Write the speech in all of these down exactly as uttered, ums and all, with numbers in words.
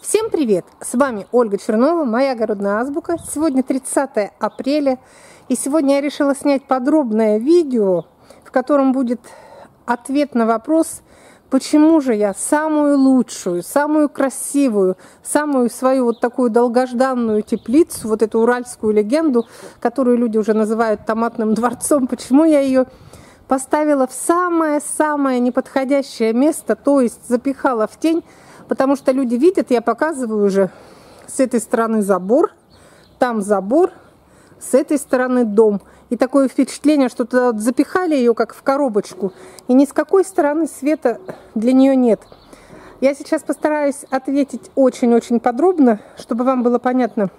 Всем привет! С вами Ольга Чернова, моя огородная азбука. Сегодня тридцатое апреля, и сегодня я решила снять подробное видео, в котором будет ответ на вопрос, почему же я самую лучшую, самую красивую, самую свою вот такую долгожданную теплицу, вот эту уральскую легенду, которую люди уже называют томатным дворцом, почему я ее поставила в самое-самое неподходящее место, то есть запихала в тень. Потому что люди видят, я показываю уже с этой стороны забор, там забор, с этой стороны дом. И такое впечатление, что туда вот запихали ее как в коробочку, и ни с какой стороны света для нее нет. Я сейчас постараюсь ответить очень-очень подробно, чтобы вам было понятно.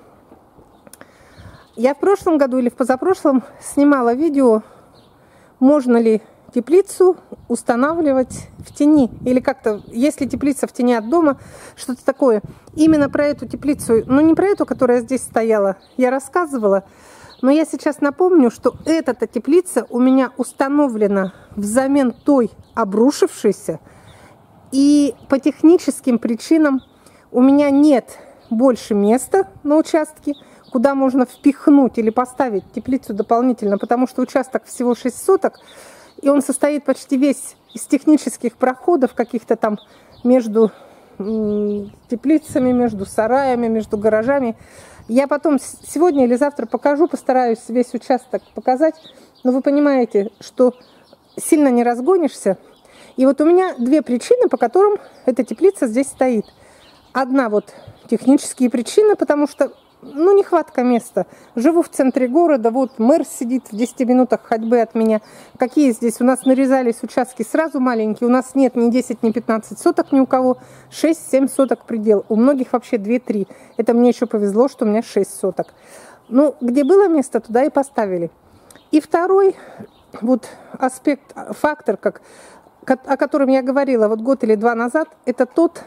Я в прошлом году или в позапрошлом снимала видео, можно ли теплицу устанавливать в тени, или как-то, если теплица в тени от дома, что-то такое. Именно про эту теплицу, ну не про эту, которая здесь стояла, я рассказывала, но я сейчас напомню, что эта теплица у меня установлена взамен той обрушившейся, и по техническим причинам у меня нет больше места на участке, куда можно впихнуть или поставить теплицу дополнительно, потому что участок всего шесть соток, и он состоит почти весь из технических проходов, каких-то там между теплицами, между сараями, между гаражами. Я потом сегодня или завтра покажу, постараюсь весь участок показать. Но вы понимаете, что сильно не разгонишься. И вот у меня две причины, по которым эта теплица здесь стоит. Одна вот технические причины, потому что ну, нехватка места. Живу в центре города, вот мэр сидит в десяти минутах ходьбы от меня. Какие здесь? У нас нарезались участки сразу маленькие. У нас нет ни десяти, ни пятнадцати соток ни у кого. шесть-семь соток предел. У многих вообще две-три. Это мне еще повезло, что у меня шесть соток. Ну, где было место, туда и поставили. И второй вот аспект, фактор, как, о котором я говорила вот год или два назад, это тот,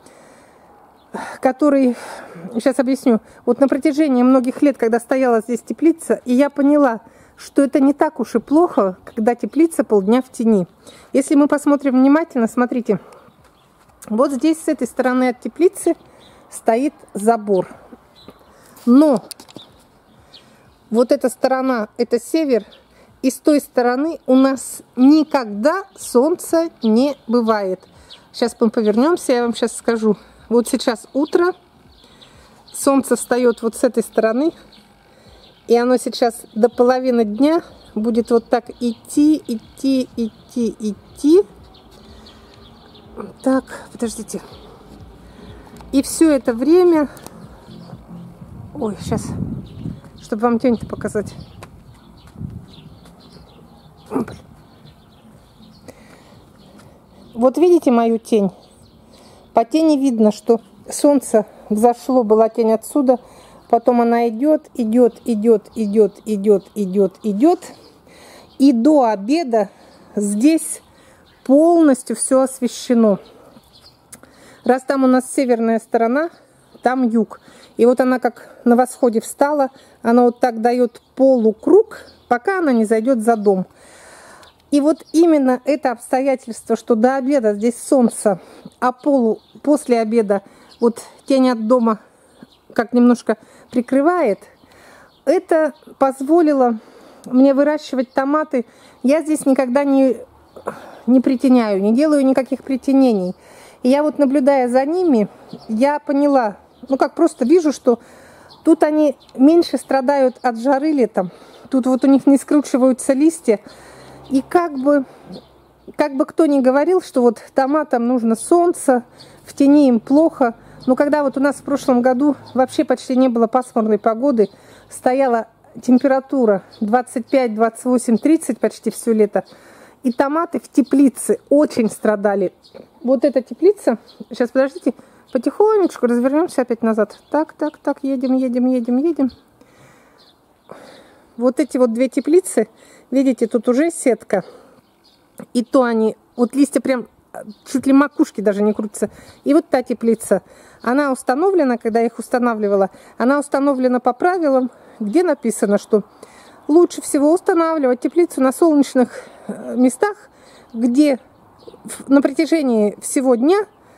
который, сейчас объясню, вот на протяжении многих лет, когда стояла здесь теплица, и я поняла, что это не так уж и плохо, когда теплица полдня в тени. Если мы посмотрим внимательно, смотрите, вот здесь с этой стороны от теплицы стоит забор. Но вот эта сторона, это север, и с той стороны у нас никогда солнца не бывает. Сейчас мы повернемся, я вам сейчас скажу. Вот сейчас утро, солнце встает вот с этой стороны, и оно сейчас до половины дня будет вот так идти, идти, идти, идти. Так, подождите. И все это время... Ой, сейчас, чтобы вам тень-то показать. Вот видите мою тень? По тени видно, что солнце взошло, была тень отсюда, потом она идет, идет, идет, идет, идет, идет, идет. И до обеда здесь полностью все освещено. Раз там у нас северная сторона, там юг. И вот она как на восходе встала, она вот так дает полукруг, пока она не зайдет за дом. И вот именно это обстоятельство, что до обеда здесь солнце, а полу после обеда вот тень от дома как немножко прикрывает, это позволило мне выращивать томаты. Я здесь никогда не, не притеняю, не делаю никаких притенений. И я вот, наблюдая за ними, я поняла, ну как просто вижу, что тут они меньше страдают от жары летом. Тут вот у них не скручиваются листья. И как бы, как бы кто ни говорил, что вот томатам нужно солнце, в тени им плохо. Но когда вот у нас в прошлом году вообще почти не было пасмурной погоды, стояла температура двадцать пять, двадцать восемь, тридцать почти все лето, и томаты в теплице очень страдали. Вот эта теплица, сейчас подождите, потихонечку развернемся опять назад. Так, так, так, едем, едем, едем, едем. Вот эти вот две теплицы, видите, тут уже сетка. И то они, вот листья прям чуть ли макушки даже не крутятся. И вот та теплица, она установлена, когда я их устанавливала, она установлена по правилам, где написано, что лучше всего устанавливать теплицу на солнечных местах, где на протяжении всего дня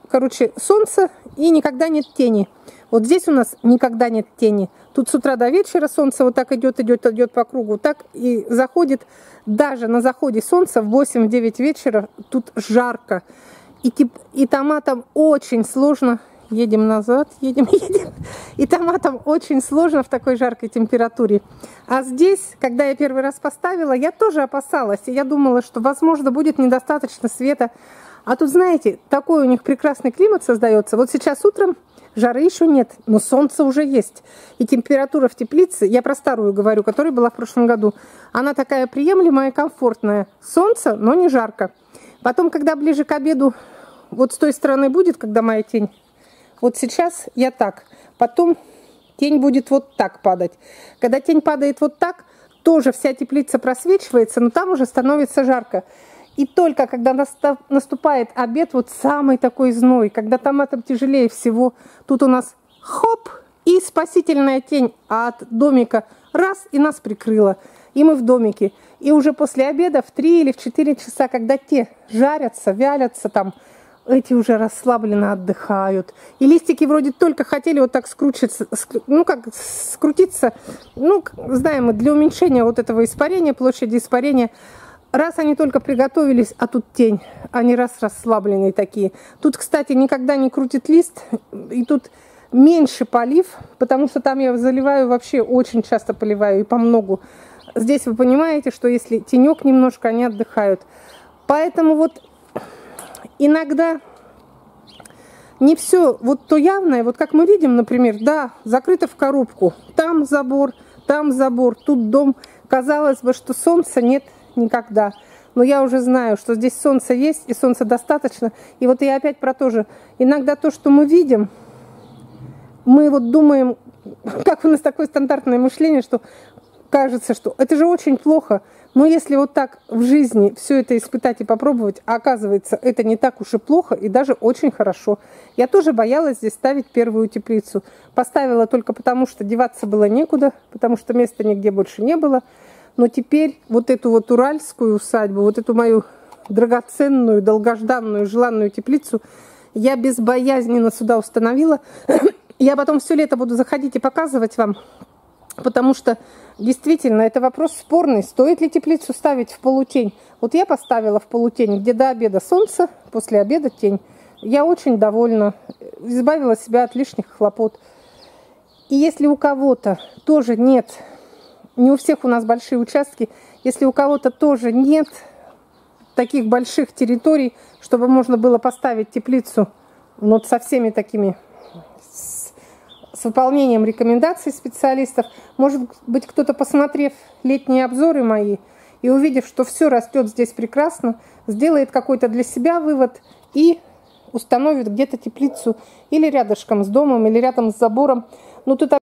короче, солнце и никогда нет тени. Вот здесь у нас никогда нет тени. Тут с утра до вечера солнце вот так идет, идет, идет по кругу. Так и заходит. Даже на заходе солнца в восемь-девять вечера тут жарко. И, тип, и томатам очень сложно. Едем назад, едем, едем. И томатам очень сложно в такой жаркой температуре. А здесь, когда я первый раз поставила, я тоже опасалась. И я думала, что, возможно, будет недостаточно света. А тут, знаете, такой у них прекрасный климат создается. Вот сейчас утром жары еще нет, но солнце уже есть. И температура в теплице, я про старую говорю, которая была в прошлом году, она такая приемлемая и комфортная. Солнце, но не жарко. Потом, когда ближе к обеду, вот с той стороны будет, когда моя тень, вот сейчас я так. Потом тень будет вот так падать. Когда тень падает вот так, тоже вся теплица просвечивается, но там уже становится жарко. И только когда наступает обед, вот самый такой зной, когда томатам тяжелее всего, тут у нас хоп, и спасительная тень от домика раз, и нас прикрыла. И мы в домике. И уже после обеда в три или в четыре часа, когда те жарятся, вялятся там, эти уже расслабленно отдыхают. И листики вроде только хотели вот так скрутиться, ну как скрутиться, ну знаем мы, для уменьшения вот этого испарения, площади испарения. Раз они только приготовились, а тут тень, они раз расслабленные такие. Тут, кстати, никогда не крутит лист, и тут меньше полив, потому что там я заливаю вообще, очень часто поливаю, и по многу. Здесь вы понимаете, что если тенек немножко, они отдыхают. Поэтому вот иногда не все вот то явное, вот как мы видим, например, да, закрыто в коробку, там забор, там забор, тут дом. Казалось бы, что солнца нет никогда. Но я уже знаю, что здесь солнце есть, и солнца достаточно. И вот я опять про то же. Иногда то, что мы видим, мы вот думаем, как у нас такое стандартное мышление, что кажется, что это же очень плохо. Но если вот так в жизни все это испытать и попробовать, а оказывается, это не так уж и плохо, и даже очень хорошо. Я тоже боялась здесь ставить первую теплицу. Поставила только потому, что деваться было некуда, потому что места нигде больше не было. Но теперь вот эту вот уральскую усадьбу, вот эту мою драгоценную, долгожданную, желанную теплицу я безбоязненно сюда установила. Я потом все лето буду заходить и показывать вам, потому что действительно это вопрос спорный. Стоит ли теплицу ставить в полутень? Вот я поставила в полутень, где до обеда солнце, после обеда тень. Я очень довольна, избавила себя от лишних хлопот. И если у кого-то тоже нет... Не у всех у нас большие участки. Если у кого-то тоже нет таких больших территорий, чтобы можно было поставить теплицу ну, со всеми такими, с, с выполнением рекомендаций специалистов, может быть, кто-то, посмотрев летние обзоры мои и увидев, что все растет здесь прекрасно, сделает какой-то для себя вывод и установит где-то теплицу или рядышком с домом, или рядом с забором. Ну, тут